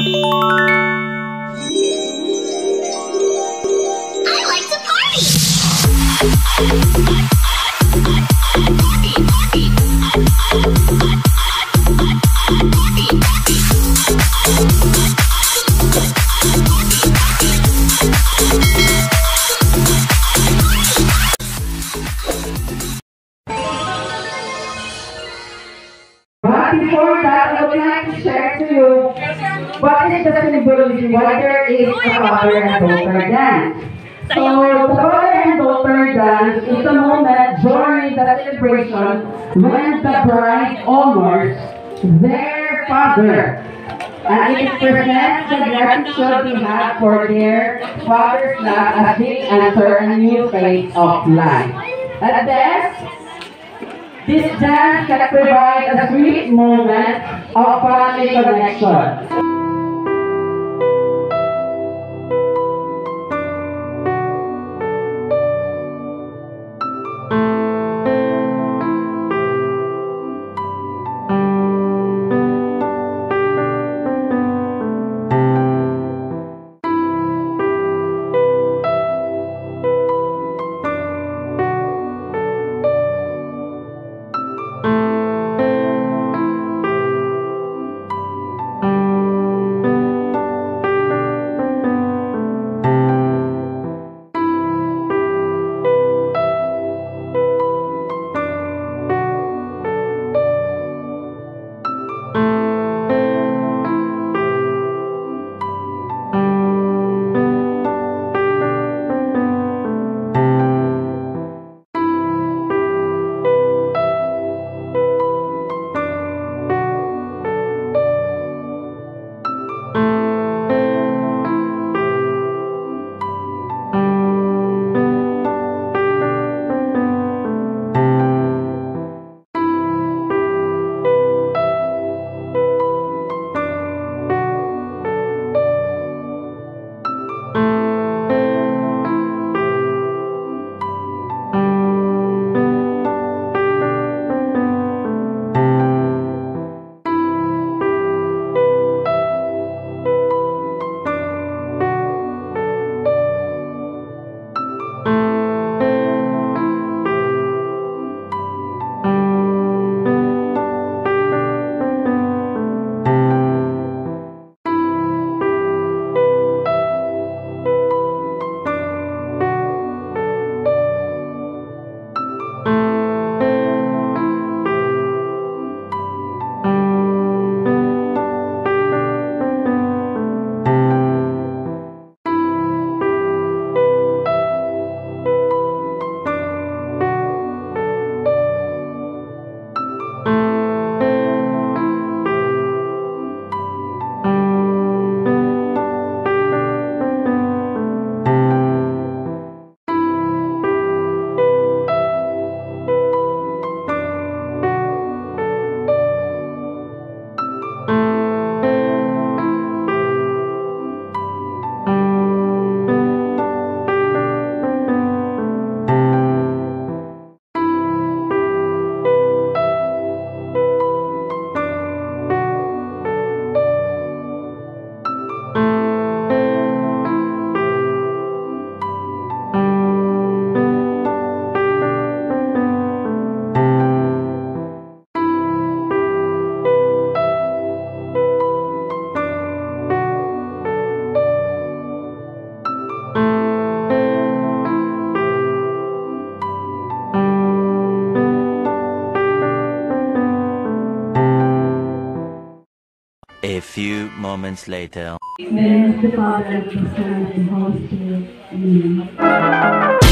like to party! But before that, I would like to share to you what is the symbolism, why there is a father and daughter dance. So, the father and daughter dance is a moment during the celebration when the bride honors their father. And it presents the gratitude they have for their father's love as they enter a new phase of life. At best, this dance can provide a sweet moment of family connection. A few moments later. Then the father of the son and host to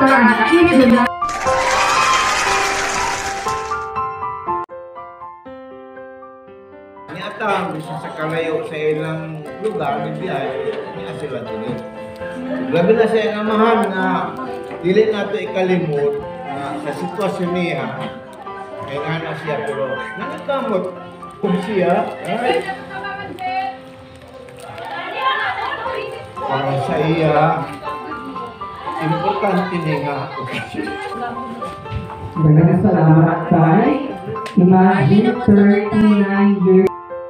after ang nakikita na Niatang bisa sa kalayo sa ilang lugar, bibiyay, niya sila din. Labi na siya ang amahan na dili nato ikalimot na sa sitwasyon niya, kaya nga na siya, pero nakakamot kung siya, ay, para sa iya, importante niya nga ako. Daghang salamat kay Imagine 39 years.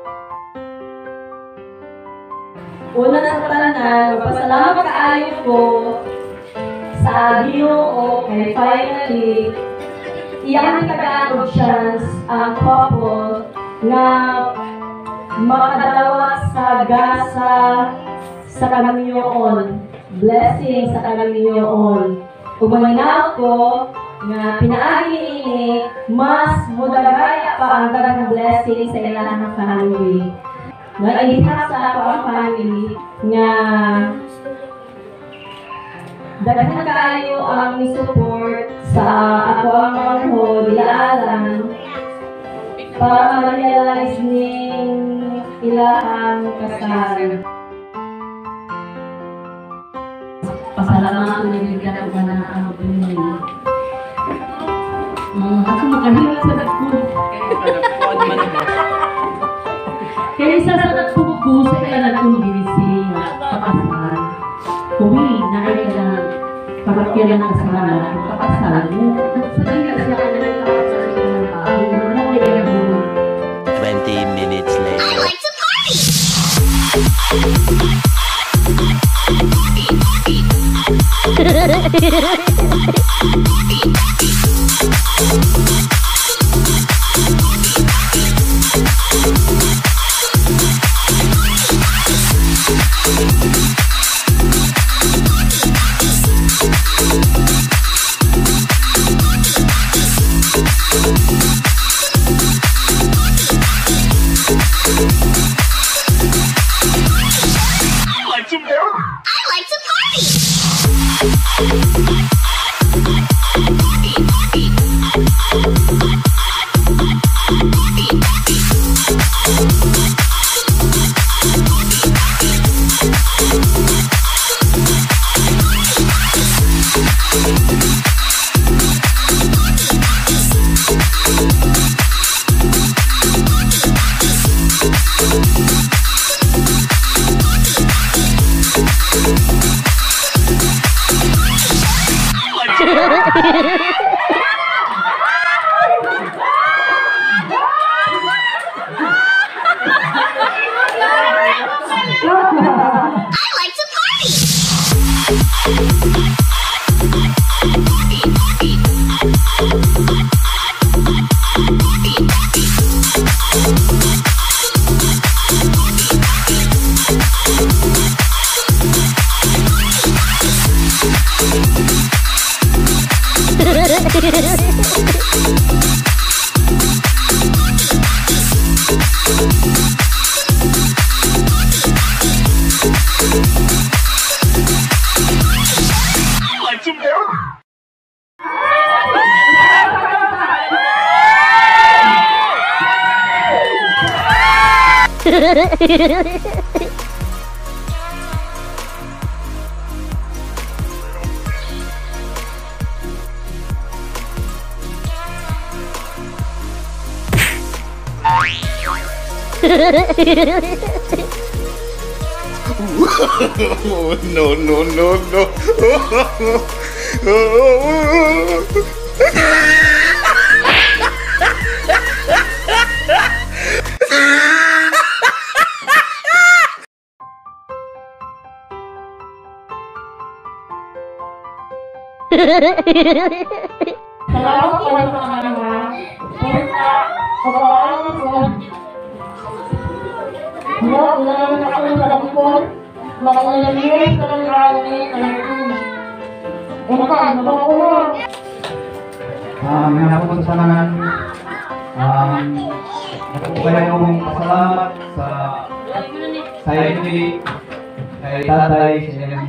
Una sa tanan, magpasalamat kaayo ko sa Ginoo kay finally iyang tagaan chance ang couple nga makadawat sa gasa sa kamiyon, blessing sa kamiyon. Umaninaw ko nga pinaagi ini mas mudagaya pa ang daghang blessing sa ilang family. Nga ihasa pa ang family nga daghan kaayo ang support sa ako ang mga dilaaran para ma-realize ning ilang kasal. Pasalamat ko nagigyan ako na ang opinion. Ako makahila sa dagko. Kaya isa sa nagpupo sa kailan kong ginising pakasal. Kuwi na ay kailangan pagkakira ng kasalanan, pakasal mo. Sa kanya siya ka na nagkakasal ng tao. 20 minutes I later. like to party! I like to party! I like to party! Oh, no, no, no, no. Salamat po sa mga punta o parang po. Ilang ako sa dagkon, mga ilang years na lang rami, Umakan, nabakuha. Ngayon po sa tanan, nagpupaya kong pasalamat sa inyo, kay tatay, sa inyong